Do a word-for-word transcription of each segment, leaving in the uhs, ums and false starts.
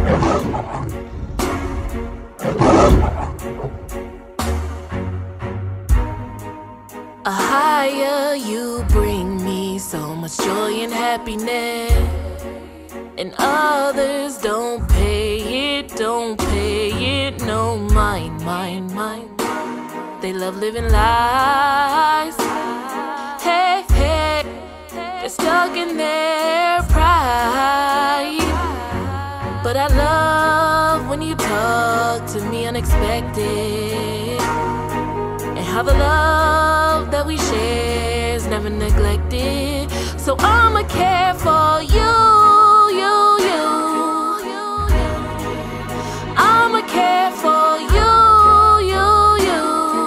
Ahayah, you bring me so much joy and happiness, and others don't pay it, don't pay it, no, mine, mine, mine. They love living lies, hey, hey, they're stuck in their pride. But I love when you talk to me unexpected, and how the love that we share is never neglected. So I'ma care for you, you, you. I'ma care for you, you, you.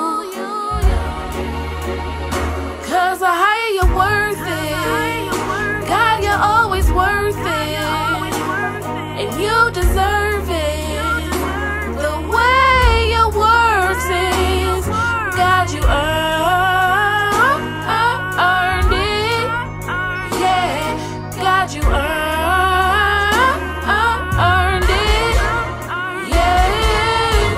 Cause Ahayah, you're worth it. God, you're always worth it. And you deserve it. The way your works is, God, you earn, earned it. Yeah, God, you earn, earned it. Yeah.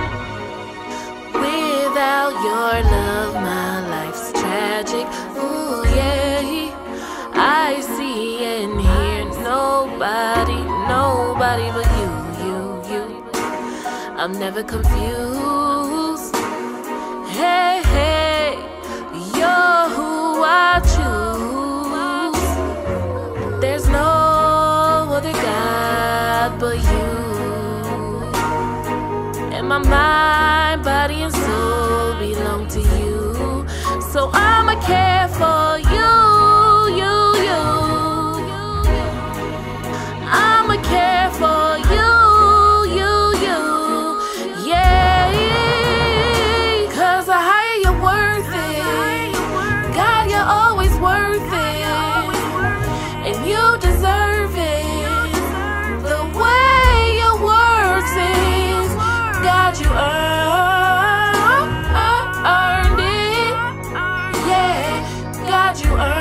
Without your love, my life's tragic. Ooh, yeah. I see and hear nobody, nobody but you, you, you. I'm never confused. Hey, hey, you're who I choose. There's no other God but you. And my mind, body, and soul belong to you. So I'ma care for you, you, you. I'ma care for you, you, you. Yeah, cause Ahayah, you're worth it. God, you're always worth it. And you deserve it. The way your works is, God, you earn, earned it. Yeah, God, you earned it.